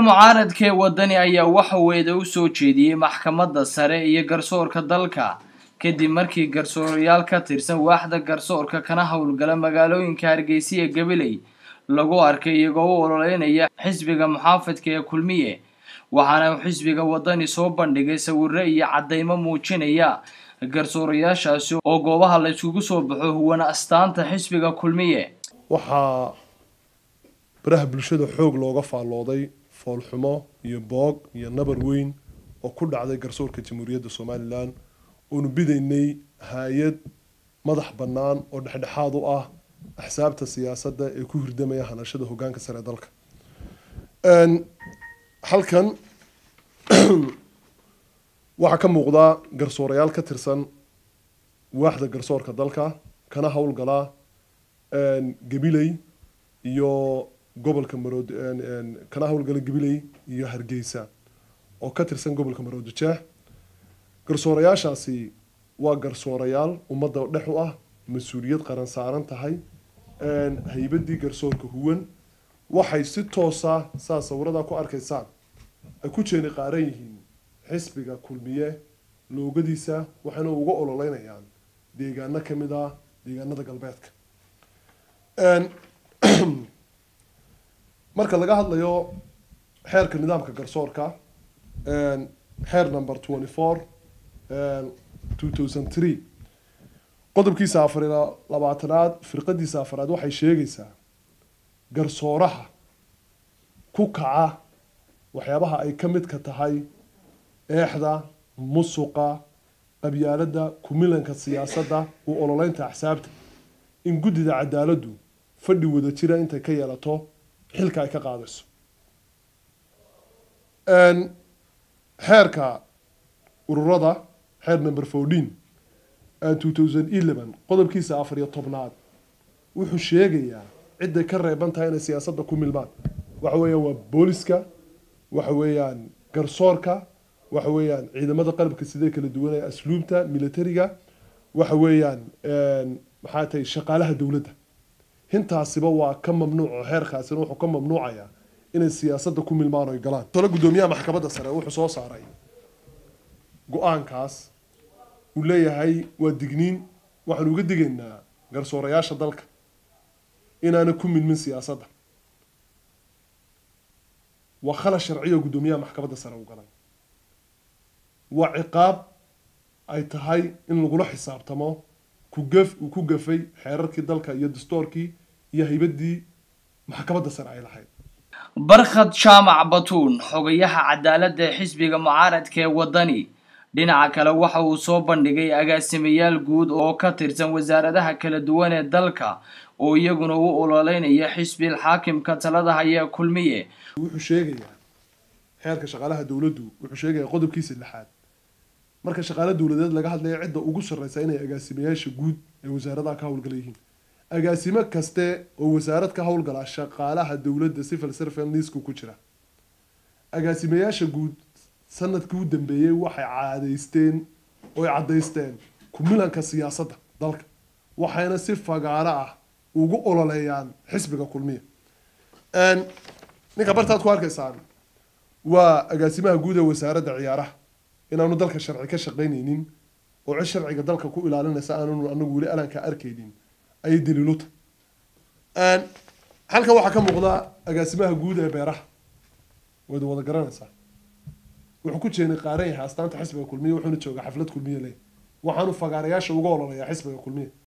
mucaaradka ee wadani ayaa waxa weeyda u soo jeediyay maxkamadda sare iyo garsoorka dalka kadib markii garsoorayaal ka tirsan waaxda garsoorka kana howlgala magaalooyinka Hargeysa iyo Gabiley lagu arkay iyagoo u ololeynaya xisbiga muxaafadka ee Kulmiye waxaana xisbiga wadani soo bandhigay sawirro iyo cadeymo muujinaya garsoorayaashaasi oo goobaha la isugu soo baxo huwana astaanta xisbiga Kulmiye waxa baraha bulshada xoog looga faalooday foolxumo iyo boog iyo nabar weyn oo ku dhacday garsoorka Jamhuuriyadda Soomaaliland oo bidaynay hay'ad madax bannaan oo dhexdhexaad u ah axsaabta siyaasadda ee ku hirdamaya hanashada hoggaanka sare dalka halkan waxa ka muuqda garsoorayaal ka tirsan waaxda garsoorka dalka kana howlgala Gabiley iyo gobolka Maroodi kana howlgala Gabiley iyo Hargeysa oo ka tirsan gobolka Maroodi Jeex garsoorayaashaasi waa garsoorayaal ummadda dhex u ah mas'uuliyad qaran saaran tahay haybadii garsoorka huwan waxay si toos ah sawirada ku arkaysaan ay ku jeeni qaaran yihiin xisbiga Kulmiye loogadiisa waxaana uga ololeynayaan deegaano kamid ah deegaanada galbeedka marka laga hadlayo xeerka nidaamka garsoorka xeer number 24 2003 qodobkiisa 24aad firqadiisa afraad waxay sheegaysaa garsooraha ku kaca waxyaabaha ay ka mid ka tahay eexda musuqa qabyaaladda kumilanka siyaasadda u ololeynta axsaabta in gudida cadaaladdu fadhi wada jira intay ka yeelato xilka ay ka qaadayso xeerka ururada xeer number 14 2011 qodobkiisa 14aad wuxuu sheegayaa cidda ka reeban tahay inay siyaasadda ku milmaan waxa weeyaan waa booliska waxa weeyaan garsoorka waxa weeyaan ciidamada qalabka sidee kala duwan ee asluubta militariga waxa weeyaan maxaa tahay shaqaalaha dawladda hintaasiba waa ka mamnuuc xeerkaasina wuxuu ka mamnuucayaa inay siyaasadda ku milmaan oo galaan tolo gudoomiyaha maxkamadda sare wuxuu soo saaray go'aankaas uu leeyahay waa digniin waxaan uga digaynaa garsoorayaasha dalka inaana ku milmin siyaasadda waa khalad sharci oo gudoomiyaha maxkamadda sare u galan waa ciqaab ay tahay in lagula xisaabtamo ku gafay xeerarkii dalka iyo dastuurkii iyo haybadii maxkamadda sare ay lahayd barkhad jaamac batuun xogayaha cadaaladda xisbiga mucaaradka ee wadani dhinaca kale waxa uu soo bandhigay agaasimayaal guud oo ka tirsan wasaaradaha kala duwan ee dalka oo iyaguna u ololeynaya xisbiga xaakimka talada haya Kulmiye wuxuu sheegayaa xeerka shaqaalaha dawladdu wuxuu sheegayaa qodobkiisa 6 marka shaqaalaha dawladeed laga hadlayo cidda ugu sarreysa inay agaasimayaasha guud ee wasaaradaha ka howlgalayeen agaasimo kaste oo wasaarad ka howlgala shaqaalaha dawladda civil servant list ku jira agaasimayaasha guud sanadkii u dambeeyay waxay cadeysteen kumilanka siyaasadda dalka waxayna si fagaara ah ugu ololeeyaan xisbiga Kulmiye ninka bartaad ku arkaysaan waa agaasimaha guud ee wasaaradda ciyaaraha inaanu dalka sharci ka shaqeynaynin oo sharciga dalka ku ilaalinaysa aanu anagu wali alanka arkaynin ay daliiluta halka waxa ka muuqda agaasimaha guud ee beeraha wada garanaysaa wuxuu ku jeeni qaaran yahay astaanta xisbiga Kulmiye wuxuuna joogaa xaflad Kulmiye leh waxaanu fagaarayaasha uga ololeeyaa xisbiga Kulmiye